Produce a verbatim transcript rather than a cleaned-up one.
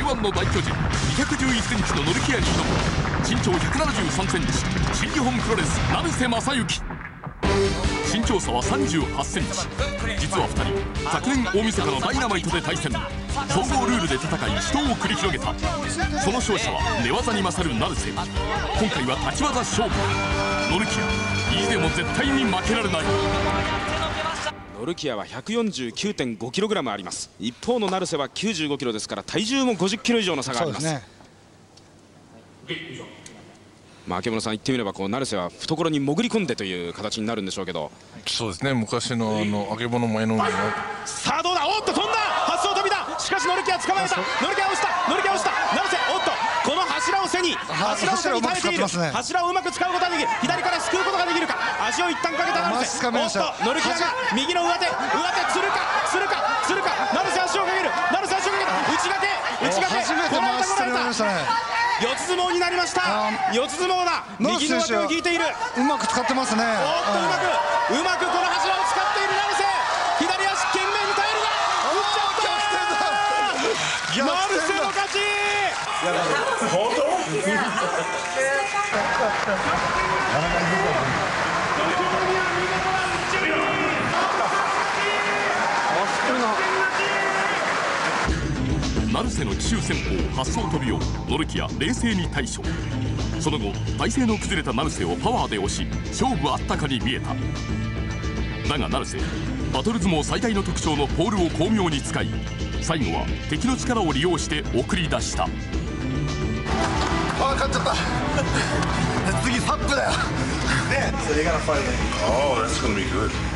ワン の大巨人にひゃくじゅういちセンチのノルキアに挑む身長ひゃくななじゅうさんセンチ新日本プロレス成瀬正幸。身長差はさんじゅうはちセンチ。実はふたり昨年大晦日のダイナマイトで対戦、総合ルールで戦い死闘を繰り広げた。その勝者は寝技に勝る成瀬。今回は立ち技勝負。ノルキア意地でも絶対に負けられない。 ノルキアは ひゃくよんじゅうきゅうてんごキログラム あります。一方の成瀬はきゅうじゅうごキロですから体重もごじゅっキロ以上の差があります。まあ、明室さん言ってみればこう成瀬は懐に潜り込んでという形になるんでしょうけど。 そうですね、昔のあの明物前の海の。 さあどうだ、おっと飛んだ、発想飛びだ。しかしノルキア捕まえた。ノルキア押した、ノルキア押した。成瀬、おっとこの柱を背に柱を背に耐えている。柱をうまく使うことができる。左からすくうことができるか。足を一旦かけた成瀬。おっとノルキアが右の上手、上手つるかつるかつるか。成瀬足をかける。成瀬足をかけた。内掛け内掛け。 初めて回しされましたね。 四つ相撲になりました。四つ相撲だ。右の上手を引いている。 うまく使ってますね。おっとうまくうまくこの柱を使っている成瀬。左足懸命に耐えるが打っちゃった。成瀬の勝ち。本当？ 成瀬の奇襲戦法発想飛びをノルキア冷静に対処。その後体勢の崩れた成瀬をパワーで押し勝負あったかに見えた。だが成瀬バトル相撲最大の特徴のポールを巧妙に使い最後は敵の力を利用して送り出した。 ああ勝っちゃった次サップだよね。それがファイナル。 Oh, that's gonna be good.